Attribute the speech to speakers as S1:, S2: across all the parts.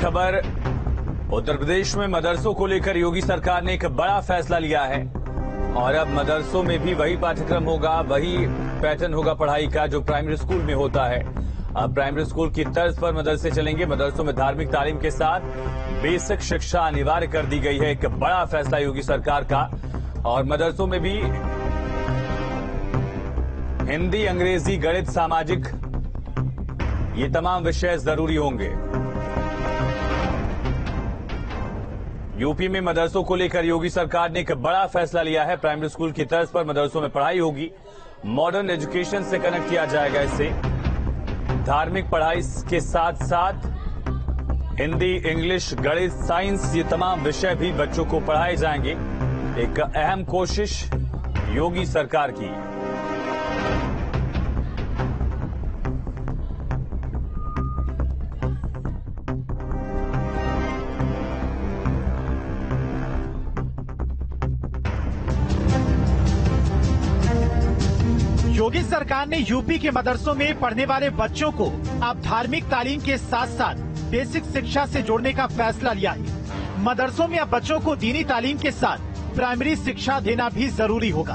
S1: खबर, उत्तर प्रदेश में मदरसों को लेकर योगी सरकार ने एक बड़ा फैसला लिया है और अब मदरसों में भी वही पाठ्यक्रम होगा, वही पैटर्न होगा पढ़ाई का जो प्राइमरी स्कूल में होता है। अब प्राइमरी स्कूल की तर्ज पर मदरसे चलेंगे। मदरसों में धार्मिक तालीम के साथ बेसिक शिक्षा अनिवार्य कर दी गई है। एक बड़ा फैसला योगी सरकार का। और मदरसों में भी हिंदी, अंग्रेजी, गणित, सामाजिक, ये तमाम विषय जरूरी होंगे। यूपी में मदरसों को लेकर योगी सरकार ने एक बड़ा फैसला लिया है। प्राइमरी स्कूल की तर्ज पर मदरसों में पढ़ाई होगी। मॉडर्न एजुकेशन से कनेक्ट किया जाएगा। इससे धार्मिक पढ़ाई के साथ साथ हिंदी, इंग्लिश, गणित, साइंस, ये तमाम विषय भी बच्चों को पढ़ाए जाएंगे। एक अहम कोशिश योगी सरकार की।
S2: योगी सरकार ने यूपी के मदरसों में पढ़ने वाले बच्चों को अब धार्मिक तालीम के साथ साथ बेसिक शिक्षा से जोड़ने का फैसला लिया है। मदरसों में अब बच्चों को दीनी तालीम के साथ प्राइमरी शिक्षा देना भी जरूरी होगा।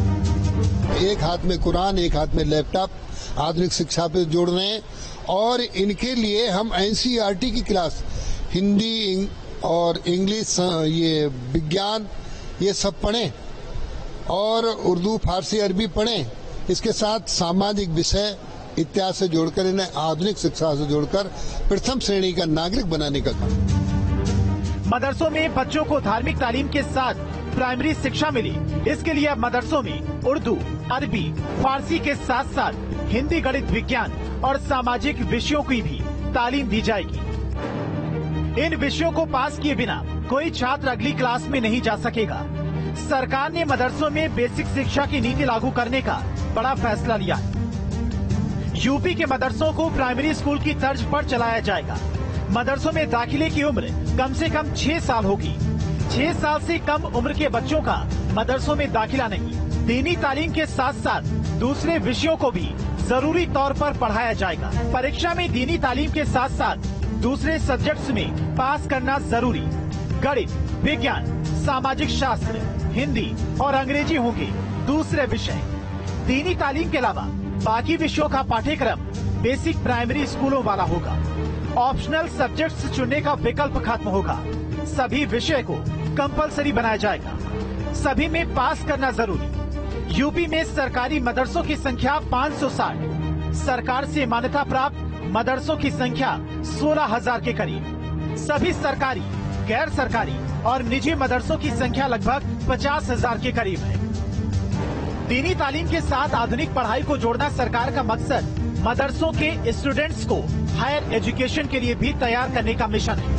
S3: एक हाथ में कुरान, एक हाथ में लैपटॉप, आधुनिक शिक्षा पे जोड़ रहे हैं और इनके लिए हम एनसीईआरटी की क्लास हिंदी और इंग्लिश, ये विज्ञान, ये सब पढ़ें और उर्दू, फारसी, अरबी पढ़ें। इसके साथ सामाजिक विषय इत्यादि से जोड़कर इन्हें आधुनिक शिक्षा से जोड़कर प्रथम श्रेणी का नागरिक बनाने का काम।
S2: मदरसों में बच्चों को धार्मिक तालीम के साथ प्राइमरी शिक्षा मिली। इसके लिए अब मदरसों में उर्दू, अरबी, फारसी के साथ साथ हिंदी, गणित, विज्ञान और सामाजिक विषयों की भी तालीम दी जाएगी। इन विषयों को पास किए बिना कोई छात्र अगली क्लास में नहीं जा सकेगा। सरकार ने मदरसों में बेसिक शिक्षा की नीति लागू करने का बड़ा फैसला लिया है। यूपी के मदरसों को प्राइमरी स्कूल की तर्ज पर चलाया जाएगा। मदरसों में दाखिले की उम्र कम से कम 6 साल होगी। 6 साल से कम उम्र के बच्चों का मदरसों में दाखिला नहीं। दीनी तालीम के साथ साथ दूसरे विषयों को भी जरूरी तौर पर पढ़ाया जाएगा। परीक्षा में दीनी तालीम के साथ साथ दूसरे सब्जेक्ट्स में पास करना जरूरी। गणित, विज्ञान, सामाजिक शास्त्र, हिंदी और अंग्रेजी होंगे दूसरे विषय। दीनी तालीम के अलावा बाकी विषयों का पाठ्यक्रम बेसिक प्राइमरी स्कूलों वाला होगा। ऑप्शनल सब्जेक्ट्स चुनने का विकल्प खत्म होगा। सभी विषय को कंपलसरी बनाया जाएगा। सभी में पास करना जरूरी। यूपी में सरकारी मदरसों की संख्या 560। सरकार से मान्यता प्राप्त मदरसों की संख्या 16,000 के करीब। सभी सरकारी, गैर सरकारी और निजी मदरसों की संख्या लगभग 50,000 के करीब है। दीनी तालीम के साथ आधुनिक पढ़ाई को जोड़ना सरकार का मकसद मदरसों के स्टूडेंट्स को हायर एजुकेशन के लिए भी तैयार करने का मिशन है।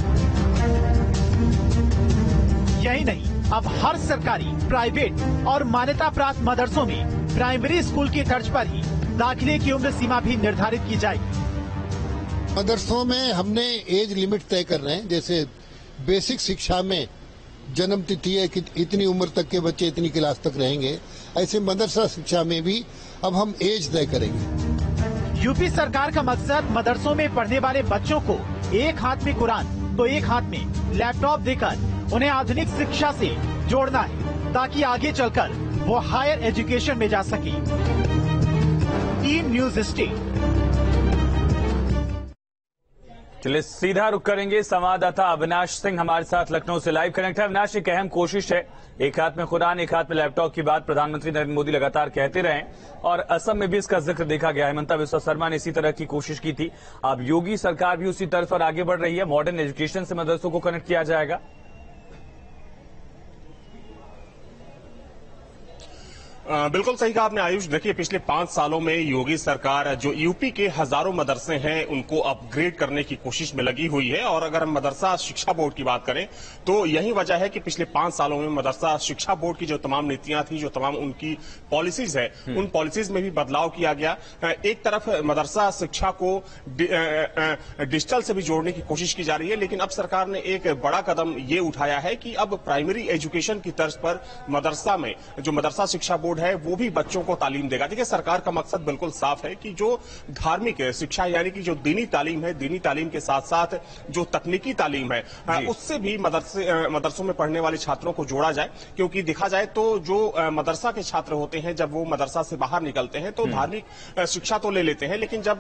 S2: यही नहीं, अब हर सरकारी, प्राइवेट और मान्यता प्राप्त मदरसों में प्राइमरी स्कूल की तर्ज पर ही दाखिले की उम्र सीमा भी निर्धारित की जाएगी।
S3: मदरसों में हमने एज लिमिट तय कर रहे हैं। जैसे बेसिक शिक्षा में जन्म तिथि है कि इतनी उम्र तक के बच्चे इतनी क्लास तक रहेंगे, ऐसे मदरसा शिक्षा में भी अब हम एज तय करेंगे।
S2: यूपी सरकार का मकसद मदरसों में पढ़ने वाले बच्चों को एक हाथ में कुरान तो एक हाथ में लैपटॉप देकर उन्हें आधुनिक शिक्षा से जोड़ना है ताकि आगे चलकर वो हायर एजुकेशन में जा सके। Team news state.
S1: चलिए सीधा रुक करेंगे। संवाददाता अविनाश सिंह हमारे साथ लखनऊ से लाइव कनेक्ट है। अविनाश, एक अहम कोशिश है, एक हाथ में कुरान, एक हाथ में लैपटॉप की बात प्रधानमंत्री नरेंद्र मोदी लगातार कहते रहे और असम में भी इसका जिक्र देखा गया। हिमंता बिस्वा शर्मा ने इसी तरह की कोशिश की थी। अब योगी सरकार भी उसी तरफ पर आगे बढ़ रही है। मॉडर्न एजुकेशन से मदरसों को कनेक्ट किया जाएगा।
S4: बिल्कुल सही कहा आपने आयुष। देखिए, पिछले 5 सालों में योगी सरकार जो यूपी के हजारों मदरसे हैं उनको अपग्रेड करने की कोशिश में लगी हुई है। और अगर हम मदरसा शिक्षा बोर्ड की बात करें तो यही वजह है कि पिछले 5 सालों में मदरसा शिक्षा बोर्ड की जो तमाम नीतियां थी, जो तमाम उनकी पॉलिसीज है, उन पॉलिसीज में भी बदलाव किया गया। एक तरफ मदरसा शिक्षा को डिजिटल से भी जोड़ने की कोशिश की जा रही है, लेकिन अब सरकार ने एक बड़ा कदम ये उठाया है कि अब प्राइमरी एजुकेशन की तर्ज पर मदरसा में जो मदरसा शिक्षा बोर्ड बोर्ड है वो भी बच्चों को तालीम देगा। देखिए सरकार का मकसद बिल्कुल साफ है कि जो धार्मिक शिक्षा यानी कि जो दीनी तालीम है, दीनी तालीम के साथ साथ जो तकनीकी तालीम है उससे भी मदरसों में पढ़ने वाले छात्रों को जोड़ा जाए। क्योंकि देखा जाए तो जो मदरसा के छात्र होते हैं जब वो मदरसा से बाहर निकलते हैं तो धार्मिक शिक्षा तो ले लेते हैं, लेकिन जब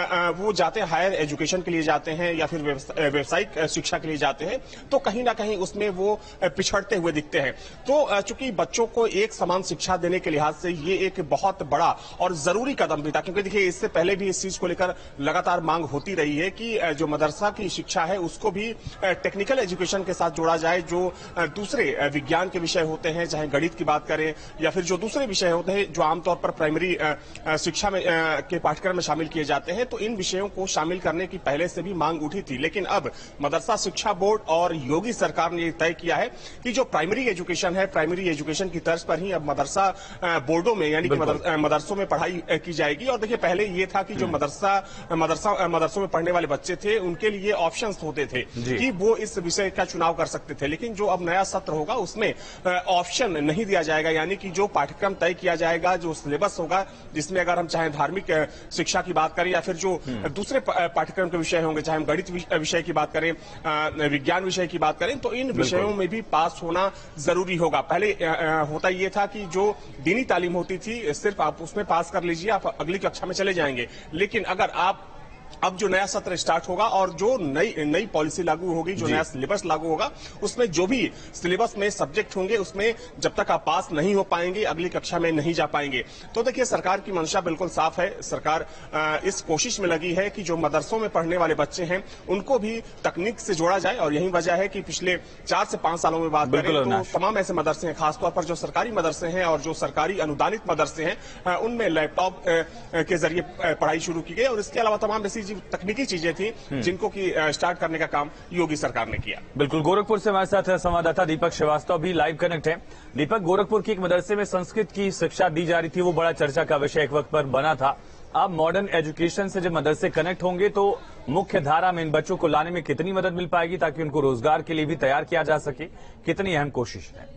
S4: वो जाते हैं हायर एजुकेशन के लिए जाते हैं या फिर व्यावसायिक शिक्षा के लिए जाते हैं तो कहीं ना कहीं उसमें वो पिछड़ते हुए दिखते हैं। तो चूंकि बच्चों को एक समान शिक्षा देने के लिहाज से ये एक बहुत बड़ा और जरूरी कदम भी था, क्योंकि देखिए इससे पहले भी इस चीज को लेकर लगातार मांग होती रही है कि जो मदरसा की शिक्षा है उसको भी टेक्निकल एजुकेशन के साथ जोड़ा जाए। जो दूसरे विज्ञान के विषय होते हैं, चाहे गणित की बात करें या फिर जो दूसरे विषय होते हैं जो आमतौर पर प्राइमरी शिक्षा में के पाठ्यक्रम में शामिल किए जाते हैं, तो इन विषयों को शामिल करने की पहले से भी मांग उठी थी। लेकिन अब मदरसा शिक्षा बोर्ड और योगी सरकार ने तय किया है कि जो प्राइमरी एजुकेशन है, प्राइमरी एजुकेशन की तर्ज पर ही अब मदरसा बोर्डों में यानी कि मदरसों में पढ़ाई की जाएगी। और देखिए पहले ये था कि जो मदरसों में पढ़ने वाले बच्चे थे उनके लिए ऑप्शंस होते थे कि वो इस विषय का चुनाव कर सकते थे, लेकिन जो अब नया सत्र होगा उसमें ऑप्शन नहीं दिया जाएगा। यानी कि जो पाठ्यक्रम तय किया जाएगा, जो सिलेबस होगा, जिसमें अगर हम चाहे धार्मिक शिक्षा की बात करें या फिर जो दूसरे पाठ्यक्रम के विषय होंगे, चाहे हम गणित विषय की बात करें, विज्ञान विषय की बात करें, तो इन विषयों में भी पास होना जरूरी होगा। पहले होता ये था कि जो दीनी तालीम होती थी सिर्फ आप उसमें पास कर लीजिए, आप अगली कक्षा में चले जाएंगे। लेकिन अगर आप अब जो नया सत्र स्टार्ट होगा और जो नई पॉलिसी लागू होगी, जो नया सिलेबस लागू होगा, उसमें जो भी सिलेबस में सब्जेक्ट होंगे उसमें जब तक आप पास नहीं हो पाएंगे अगली कक्षा में नहीं जा पाएंगे। तो देखिए सरकार की मंशा बिल्कुल साफ है। सरकार इस कोशिश में लगी है कि जो मदरसों में पढ़ने वाले बच्चे हैं उनको भी तकनीक से जोड़ा जाए। और यही वजह है कि पिछले 4 से 5 सालों में बात करें तो तमाम ऐसे मदरसे हैं, खासतौर पर जो सरकारी मदरसे हैं और जो सरकारी अनुदानित मदरसे हैं उनमें लैपटॉप के जरिए पढ़ाई शुरू की गई। और इसके अलावा तमाम ऐसी तकनीकी चीजें थी जिनको की स्टार्ट करने का काम योगी सरकार ने किया।
S1: बिल्कुल, गोरखपुर से हमारे साथ संवाददाता दीपक श्रीवास्तव भी लाइव कनेक्ट है। दीपक, गोरखपुर के एक मदरसे में संस्कृत की शिक्षा दी जा रही थी, वो बड़ा चर्चा का विषय एक वक्त पर बना था। अब मॉडर्न एजुकेशन से जब मदरसे कनेक्ट होंगे तो मुख्य धारा में इन बच्चों को लाने में कितनी मदद मिल पाएगी ताकि उनको रोजगार के लिए भी तैयार किया जा सके? कितनी अहम कोशिश है?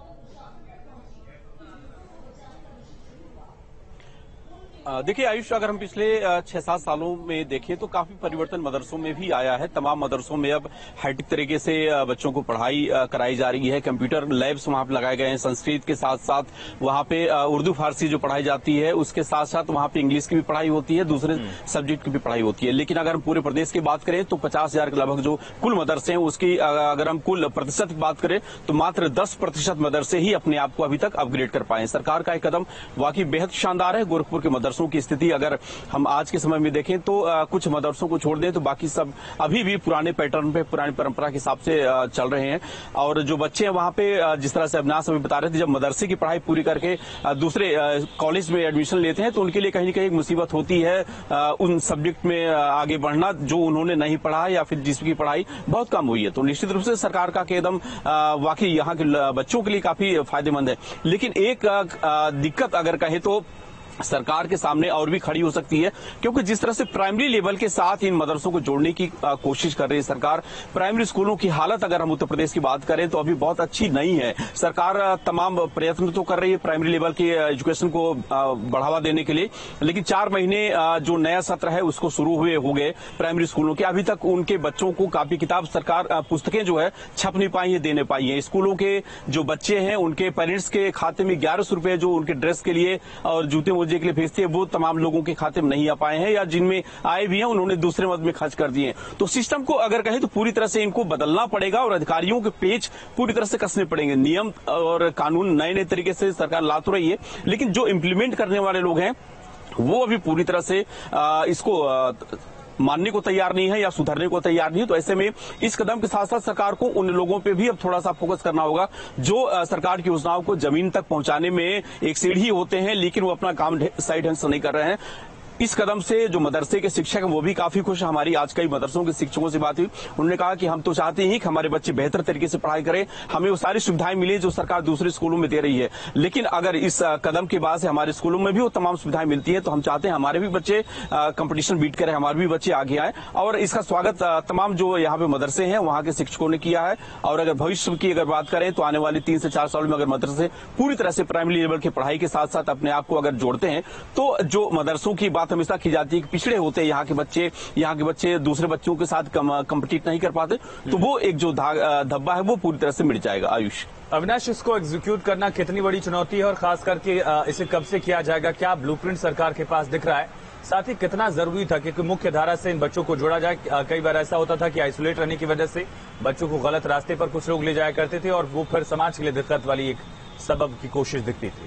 S5: देखिए आयुष, अगर हम पिछले 6-7 सालों में देखें तो काफी परिवर्तन मदरसों में भी आया है। तमाम मदरसों में अब हाईटेक तरीके से बच्चों को पढ़ाई कराई जा रही है। कंप्यूटर लैब्स वहां पे लगाए गए हैं। संस्कृत के साथ साथ वहां पे उर्दू फारसी जो पढ़ाई जाती है उसके साथ साथ वहां पे इंग्लिश की भी पढ़ाई होती है, दूसरे सब्जेक्ट की भी पढ़ाई होती है। लेकिन अगर हम पूरे प्रदेश की बात करें तो 50,000 के लगभग जो कुल मदरसे हैं उसकी अगर हम कुल प्रतिशत की बात करें तो मात्र 10% मदरसे ही अपने आप को अभी तक अपग्रेड कर पाए। सरकार का एक कदम वाकई बेहद शानदार है। गोरखपुर के मदरसों की स्थिति अगर हम आज के समय में देखें तो कुछ मदरसों को छोड़ दें तो बाकी सब अभी भी पुराने पैटर्न पे, पुरानी परंपरा के हिसाब से चल रहे हैं। और जो बच्चे हैं वहां पे जिस तरह से अविनाश अभी बता रहे थे, जब मदरसे की पढ़ाई पूरी करके दूसरे कॉलेज में एडमिशन लेते हैं तो उनके लिए कहीं न कहीं एक मुसीबत होती है उन सब्जेक्ट में आगे बढ़ना जो उन्होंने नहीं पढ़ा या फिर जिसकी पढ़ाई बहुत कम हुई है। तो निश्चित रूप से सरकार का कदम वाकई यहाँ के बच्चों के लिए काफी फायदेमंद है। लेकिन एक दिक्कत अगर कहें तो सरकार के सामने और भी खड़ी हो सकती है, क्योंकि जिस तरह से प्राइमरी लेवल के साथ इन मदरसों को जोड़ने की कोशिश कर रही है सरकार, प्राइमरी स्कूलों की हालत अगर हम उत्तर प्रदेश की बात करें तो अभी बहुत अच्छी नहीं है। सरकार तमाम प्रयत्न तो कर रही है प्राइमरी लेवल की एजुकेशन को बढ़ावा देने के लिए, लेकिन 4 महीने जो नया सत्र है उसको शुरू हुए हो गए प्राइमरी स्कूलों के, अभी तक उनके बच्चों को कापी किताब सरकार पुस्तकें जो है छप नहीं पाई है, दे नहीं पाई है। स्कूलों के जो बच्चे हैं उनके पेरेंट्स के खाते में 1100 रुपए जो उनके ड्रेस के लिए और जूते मोजे के लिए भेजते हैं वो तमाम लोगों के खाते में नहीं आ पाए हैं, या जिनमें आए भी हैं उन्होंने दूसरे मद में खर्च कर दिए। तो सिस्टम को अगर कहें तो पूरी तरह से इनको बदलना पड़ेगा और अधिकारियों के पेच पूरी तरह से कसने पड़ेंगे। नियम और कानून नए नए तरीके से सरकार ला तो रही है, लेकिन जो इम्प्लीमेंट करने वाले लोग हैं वो अभी पूरी तरह से इसको मानने को तैयार नहीं है या सुधरने को तैयार नहीं है। तो ऐसे में इस कदम के साथ साथ सरकार को उन लोगों पे भी अब थोड़ा सा फोकस करना होगा जो सरकार की योजनाओं को जमीन तक पहुंचाने में एक सीढ़ी होते हैं, लेकिन वो अपना काम सही ढंग से नहीं कर रहे हैं। इस कदम से जो मदरसे के शिक्षक हैं वो भी काफी खुश हैं। हमारी आज कई मदरसों के शिक्षकों से बात हुई, उन्होंने कहा कि हम तो चाहते हैं कि हमारे बच्चे बेहतर तरीके से पढ़ाई करें, हमें वो सारी सुविधाएं मिली जो सरकार दूसरे स्कूलों में दे रही है, लेकिन अगर इस कदम के बाद से हमारे स्कूलों में भी वो तमाम सुविधाएं मिलती है तो हम चाहते हैं हमारे भी बच्चे कंपटीशन बीट करें, हमारे भी बच्चे आगे आए। और इसका स्वागत तमाम जो यहाँ पे मदरसे हैं वहां के शिक्षकों ने किया है। और अगर भविष्य की अगर बात करें तो आने वाले 3 से 4 साल में अगर मदरसे पूरी तरह से प्राइमरी लेवल की पढ़ाई के साथ साथ अपने आप को अगर जोड़ते हैं तो जो मदरसों की बात हमेशा की जाती है कि पिछड़े होते हैं यहाँ के बच्चे दूसरे बच्चों के साथ कम्पिटिट नहीं कर पाते, तो वो एक जो धब्बा है वो पूरी तरह से मिट जाएगा। आयुष,
S1: अविनाश, इसको एग्जीक्यूट करना कितनी बड़ी चुनौती है और खास करके इसे कब से किया जाएगा? क्या ब्लूप्रिंट सरकार के पास दिख रहा है? साथ ही कितना जरूरी था कि मुख्य धारा से इन बच्चों को जोड़ा जाए? कई बार ऐसा होता था कि आइसोलेट रहने की वजह से बच्चों को गलत रास्ते पर कुछ लोग ले जाया करते थे और वो फिर समाज के लिए दिक्कत वाली एक सबब की कोशिश दिखती थी।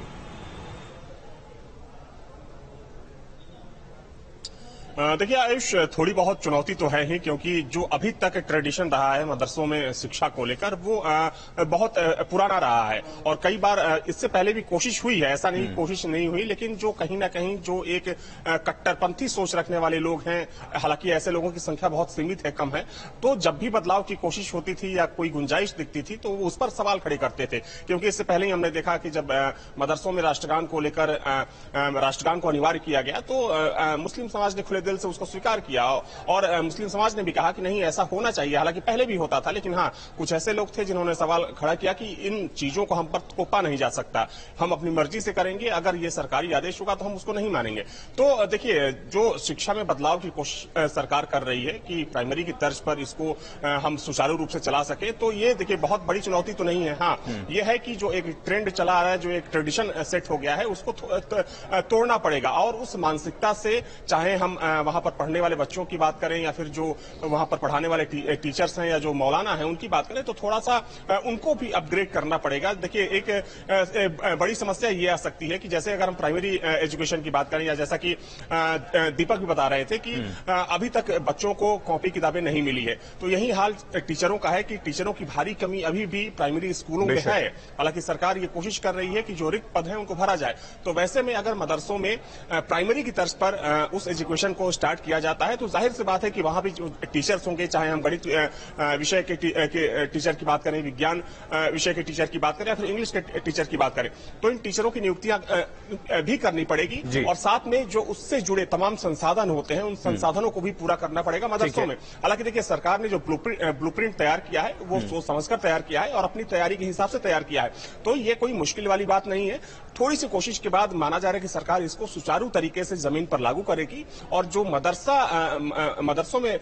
S4: देखिए आयुष, थोड़ी बहुत चुनौती तो है ही, क्योंकि जो अभी तक ट्रेडिशन रहा है मदरसों में शिक्षा को लेकर वो बहुत पुराना रहा है। और कई बार इससे पहले भी कोशिश हुई है, ऐसा नहीं कोशिश नहीं हुई, लेकिन जो कहीं ना कहीं जो एक कट्टरपंथी सोच रखने वाले लोग हैं, हालांकि ऐसे लोगों की संख्या बहुत सीमित है, कम है, तो जब भी बदलाव की कोशिश होती थी या कोई गुंजाइश दिखती थी तो उस पर सवाल खड़े करते थे। क्योंकि इससे पहले ही हमने देखा कि जब मदरसों में राष्ट्रगान को लेकर राष्ट्रगान को अनिवार्य किया गया तो मुस्लिम समाज ने खुले दिल से उसको स्वीकार किया और मुस्लिम समाज ने भी कहा कि नहीं, ऐसा होना चाहिए। हालांकि पहले भी होता था, लेकिन हाँ, कुछ ऐसे लोग थे जिन्होंने सवाल खड़ा किया कि इन चीजों को हम पर थोपा नहीं जा सकता, हम अपनी मर्जी से करेंगे, अगर ये सरकारी आदेश होगा तो हम उसको नहीं मानेंगे। तो देखिए, जो शिक्षा में बदलाव की कोशिश सरकार कर रही है कि प्राइमरी की तर्ज पर इसको हम सुचारू रूप से चला सके, तो ये देखिए बहुत बड़ी चुनौती तो नहीं है। हाँ, ये है कि जो एक ट्रेंड चला आ रहा है, जो एक ट्रेडिशन सेट हो गया है, उसको तोड़ना पड़ेगा। और उस मानसिकता से, चाहे हम वहां पर पढ़ने वाले बच्चों की बात करें या फिर जो वहां पर पढ़ाने वाले टीचर्स हैं या जो मौलाना हैं उनकी बात करें, तो थोड़ा सा उनको भी अपग्रेड करना पड़ेगा। देखिए, एक बड़ी समस्या ये आ सकती है कि जैसे अगर हम प्राइमरी एजुकेशन की बात करें, या जैसा कि दीपक भी बता रहे थे कि अभी तक बच्चों को कॉपी किताबें नहीं मिली है, तो यही हाल टीचरों का है कि टीचरों की भारी कमी अभी भी प्राइमरी स्कूलों में है। हालांकि सरकार ये कोशिश कर रही है कि जो रिक्त पद हैं उनको भरा जाए। तो वैसे में अगर मदरसों में प्राइमरी की तर्ज पर उस एजुकेशन को स्टार्ट किया जाता है तो जाहिर सी बात है कि वहां भी जो टीचर्स होंगे, चाहे हम गणित विषय के टीचर की बात करें, विज्ञान विषय के टीचर की बात करें या फिर इंग्लिश के टीचर की बात करें, तो इन टीचरों की नियुक्तियां भी करनी पड़ेगी। और साथ में जो उससे जुड़े तमाम संसाधन होते हैं, उन संसाधनों को भी पूरा करना पड़ेगा मदरसों में। हालांकि देखिए, सरकार ने जो ब्लूप्रिंट तैयार किया है वो सोच समझकर तैयार किया है और अपनी तैयारी के हिसाब से तैयार किया है, तो ये कोई मुश्किल वाली बात नहीं है। थोड़ी सी कोशिश के बाद माना जा रहा है कि सरकार इसको सुचारू तरीके से जमीन पर लागू करेगी और जो मदरसों में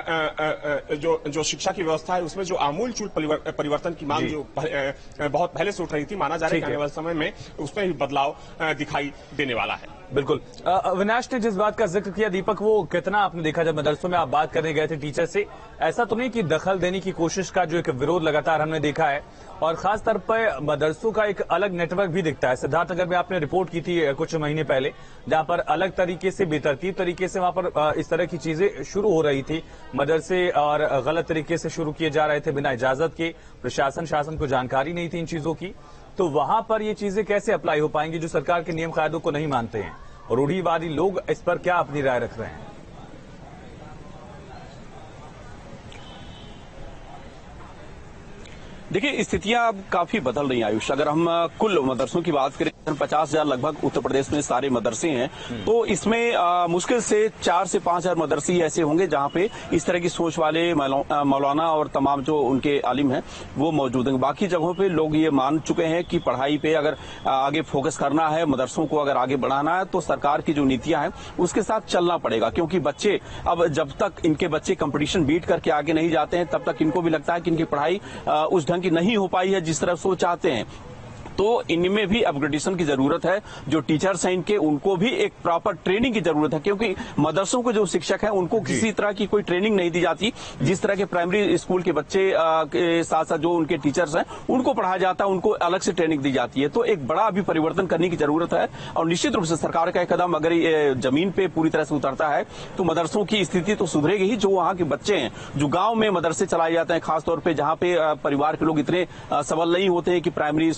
S4: जो शिक्षा की व्यवस्था है उसमें जो आमूलचूल परिवर्तन की मांग जो बहुत पहले से उठ रही थी, माना जा रहा है कि आने वाले समय में उसमें भी बदलाव दिखाई देने वाला है।
S1: बिल्कुल। अविनाश ने जिस बात का जिक्र किया दीपक, वो कितना आपने देखा जब मदरसों में आप बात करने गए थे टीचर से, ऐसा तो नहीं कि दखल देने की कोशिश का जो एक विरोध लगातार हमने देखा है और खास तौर पर मदरसों का एक अलग नेटवर्क भी दिखता है। सिद्धार्थनगर में आपने रिपोर्ट की थी कुछ महीने पहले, जहां पर अलग तरीके से, बेतरतीब तरीके से वहां पर इस तरह की चीजें शुरू हो रही थी, मदरसे और गलत तरीके से शुरू किए जा रहे थे बिना इजाजत के, शासन को जानकारी नहीं थी इन चीजों की। तो वहां पर ये चीजें कैसे अप्लाई हो पाएंगी जो सरकार के नियम कायदों को नहीं मानते हैं? और रूढ़िवादी लोग इस पर क्या अपनी राय रख रहे हैं?
S5: देखिए, स्थितियां अब काफी बदल रही हैं आयुष। अगर हम कुल मदरसों की बात करें, 50,000 लगभग उत्तर प्रदेश में सारे मदरसे हैं, तो इसमें मुश्किल से 4 से 5,000 मदरसे ऐसे होंगे जहां पे इस तरह की सोच वाले मौलाना और तमाम जो उनके आलिम हैं वो मौजूद हैं। बाकी जगहों पे लोग ये मान चुके हैं कि पढ़ाई पे अगर आगे फोकस करना है, मदरसों को अगर आगे बढ़ाना है, तो सरकार की जो नीतियां हैं उसके साथ चलना पड़ेगा। क्योंकि बच्चे, अब जब तक इनके बच्चे कंपटीशन बीट करके आगे नहीं जाते हैं, तब तक इनको भी लगता है कि इनकी पढ़ाई उस ढंग की नहीं हो पाई है जिस तरह से वो चाहते हैं। तो इनमें भी अपग्रेडेशन की जरूरत है। जो टीचर्स हैं इनके, उनको भी एक प्रॉपर ट्रेनिंग की जरूरत है, क्योंकि मदरसों के जो शिक्षक हैं उनको किसी तरह की कोई ट्रेनिंग नहीं दी जाती। जिस तरह के प्राइमरी स्कूल के बच्चे के साथ साथ जो उनके टीचर्स हैं उनको पढ़ाया जाता है, उनको अलग से ट्रेनिंग दी जाती है। तो एक बड़ा अभी परिवर्तन करने की जरूरत है और निश्चित रूप से सरकार का एक कदम अगर जमीन पे पूरी तरह से उतरता है तो मदरसों की स्थिति तो सुधरेगी ही। जो वहां के बच्चे हैं, जो गांव में मदरसे चलाए जाते हैं, खासतौर पर जहां पे परिवार के लोग इतने सबल नहीं होते हैं कि प्राइमरी स्कूल में या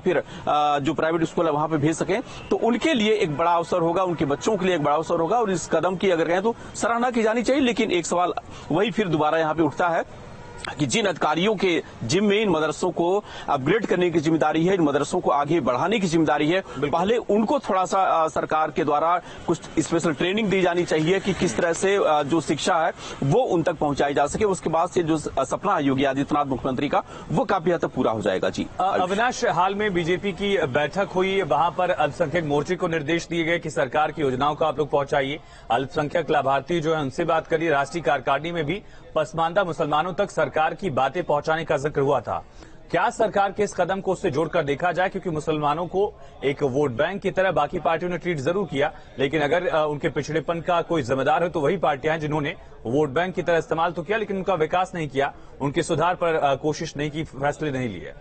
S5: फिर जो प्राइवेट स्कूल है वहां पे भेज सकें, तो उनके लिए एक बड़ा अवसर होगा, उनके बच्चों के लिए एक बड़ा अवसर होगा। और इस कदम की अगर कहें तो सराहना की जानी चाहिए। लेकिन एक सवाल वही फिर दोबारा यहाँ पे उठता है कि जिन अधिकारियों के जिम्मे इन मदरसों को अपग्रेड करने की जिम्मेदारी है, इन मदरसों को आगे बढ़ाने की जिम्मेदारी है, पहले उनको थोड़ा सा सरकार के द्वारा कुछ स्पेशल ट्रेनिंग दी जानी चाहिए कि किस तरह से जो शिक्षा है वो उन तक पहुंचाई जा सके। उसके बाद से जो सपना है योगी आदित्यनाथ मुख्यमंत्री का, वो काफी हद तक पूरा हो जाएगा। जी
S1: अविनाश, हाल में बीजेपी की बैठक हुई, वहां पर अल्पसंख्यक मोर्चे को निर्देश दिए गए कि सरकार की योजनाओं को आप लोग पहुंचाइए। अल्पसंख्यक लाभार्थी जो है उनसे बात करिए। राष्ट्रीय कार्यकारिणी में भी पसमानदा मुसलमानों तक सरकार की बातें पहुंचाने का जिक्र हुआ था। क्या सरकार के इस कदम को उससे जोड़कर देखा जाए, क्योंकि मुसलमानों को एक वोट बैंक की तरह बाकी पार्टियों ने ट्रीट जरूर किया, लेकिन अगर उनके पिछड़ेपन का कोई जिम्मेदार है तो वही पार्टियां हैं जिन्होंने वोट बैंक की तरह इस्तेमाल तो किया, लेकिन उनका विकास नहीं किया, उनके सुधार पर कोशिश नहीं की, फैसले नहीं लिए।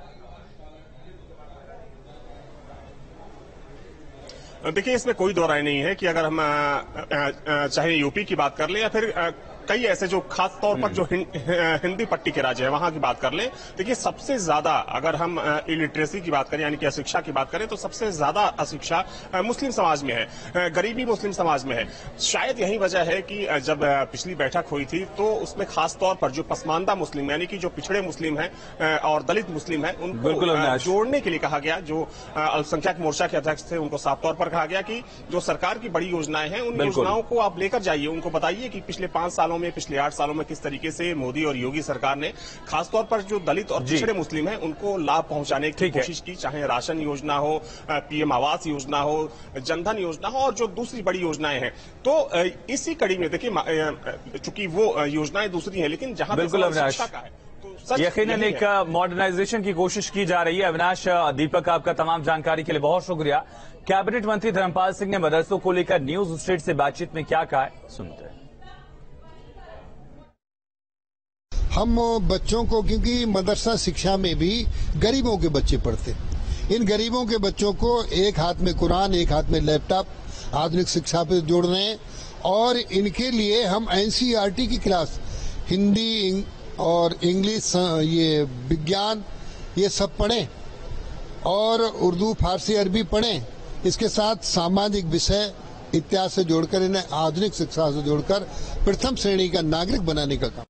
S4: देखिए, इसमें कोई दो राय नहीं है कि अगर हम चाहे यूपी की बात कर ले या फिर कई ऐसे जो खास तौर पर जो हिंदी पट्टी के राज्य है वहां की बात कर ले, देखिए सबसे ज्यादा अगर हम इलिटरेसी की बात करें यानी कि अशिक्षा की बात करें तो सबसे ज्यादा अशिक्षा मुस्लिम समाज में है, गरीबी मुस्लिम समाज में है। शायद यही वजह है कि जब पिछली बैठक हुई थी तो उसमें खास तौर पर जो पसमानदा मुस्लिम यानी कि जो पिछड़े मुस्लिम हैं और दलित मुस्लिम हैं उनको जोड़ने के लिए कहा गया। जो अल्पसंख्यक मोर्चा के अध्यक्ष थे उनको साफ तौर पर कहा गया कि जो सरकार की बड़ी योजनाएं हैं उन योजनाओं को आप लेकर जाइए, उनको बताइए कि पिछले 5 सालों में, पिछले 8 सालों में किस तरीके से मोदी और योगी सरकार ने खासतौर पर जो दलित और पिछड़े मुस्लिम हैं उनको लाभ पहुंचाने की कोशिश की, चाहे राशन योजना हो, पीएम आवास योजना हो, जनधन योजना हो और जो दूसरी बड़ी योजनाएं हैं। तो इसी कड़ी में देखिए चूंकि वो योजनाएं दूसरी हैं, लेकिन जहां शिक्षा का है
S1: यकीनन एक मॉडर्नाइजेशन की कोशिश की जा रही है। अविनाश, दीपक, आपका तमाम जानकारी के लिए बहुत शुक्रिया। कैबिनेट मंत्री धर्मपाल सिंह ने मदरसों को लेकर न्यूज स्टेट से बातचीत में क्या कहा है, सुनते हैं।
S3: हम बच्चों को, क्योंकि मदरसा शिक्षा में भी गरीबों के बच्चे पढ़ते, इन गरीबों के बच्चों को एक हाथ में कुरान, एक हाथ में लैपटॉप, आधुनिक शिक्षा पे जोड़ रहे हैं। और इनके लिए हम एनसीईआरटी की क्लास हिंदी और इंग्लिश, ये विज्ञान, ये सब पढ़ें और उर्दू, फारसी, अरबी पढ़ें। इसके साथ सामाजिक विषय इत्यादि से जोड़कर, इन्हें आधुनिक शिक्षा से जोड़कर प्रथम श्रेणी का नागरिक बनाने का काम